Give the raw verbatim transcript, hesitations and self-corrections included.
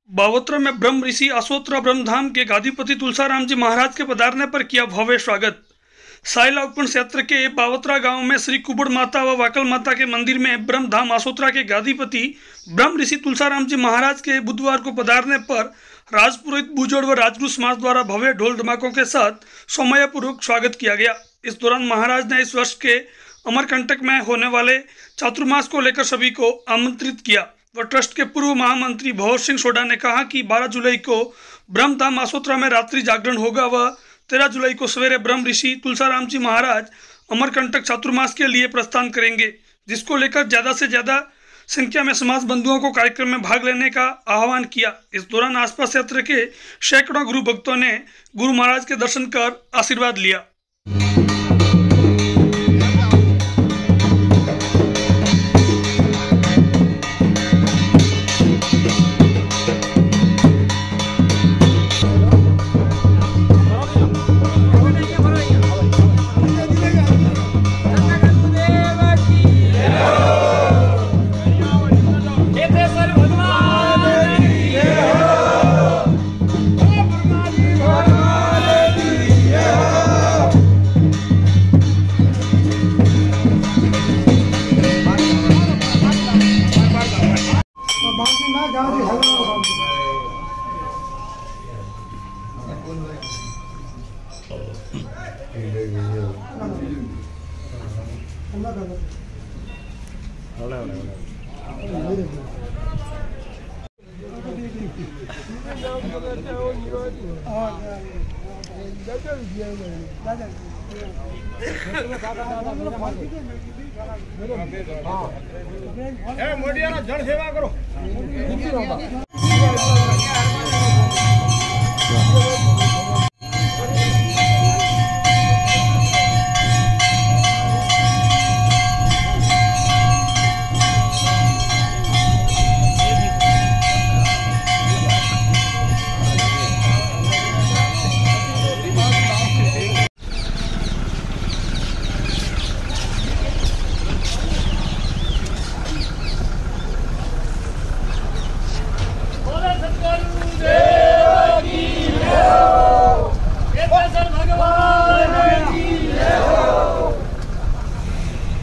बावोत्रा में ब्रह्म ऋषि आसोत्रा ब्रह्मधाम के गादीपति तुलसाराम जी महाराज के पधारने पर किया भव्य स्वागत। साइला उपवन क्षेत्र के बावोत्रा गांव में श्री कुबड़ माता व वाकल माता के मंदिर में ब्रह्मधाम आसोत्रा के गादीपति ब्रह्म ऋषि तुलसाराम जी महाराज के बुधवार को पधारने पर राजपुरोहित बुजुर्ग व राजगुरु समाज द्वारा भव्य ढोल धमाकों के साथ समयपूर्वक स्वागत किया गया। इस दौरान महाराज ने इस वर्ष के अमरकंटक में होने वाले चातुर्मास को लेकर सभी को आमंत्रित किया व ट्रस्ट के पूर्व महामंत्री भवर सिंह सोडा ने कहा कि बारह जुलाई को ब्रह्मधाम आसोत्रा में रात्रि जागरण होगा व तेरह जुलाई को सवेरे ब्रह्म ऋषि तुलसाराम जी महाराज अमरकंटक चातुर्मास के लिए प्रस्थान करेंगे, जिसको लेकर ज़्यादा से ज़्यादा संख्या में समाज बंधुओं को कार्यक्रम में भाग लेने का आह्वान किया। इस दौरान आसपास क्षेत्र के सैकड़ों गुरु भक्तों ने गुरु महाराज के दर्शन कर आशीर्वाद लिया। मोटिया जन सेवा करो।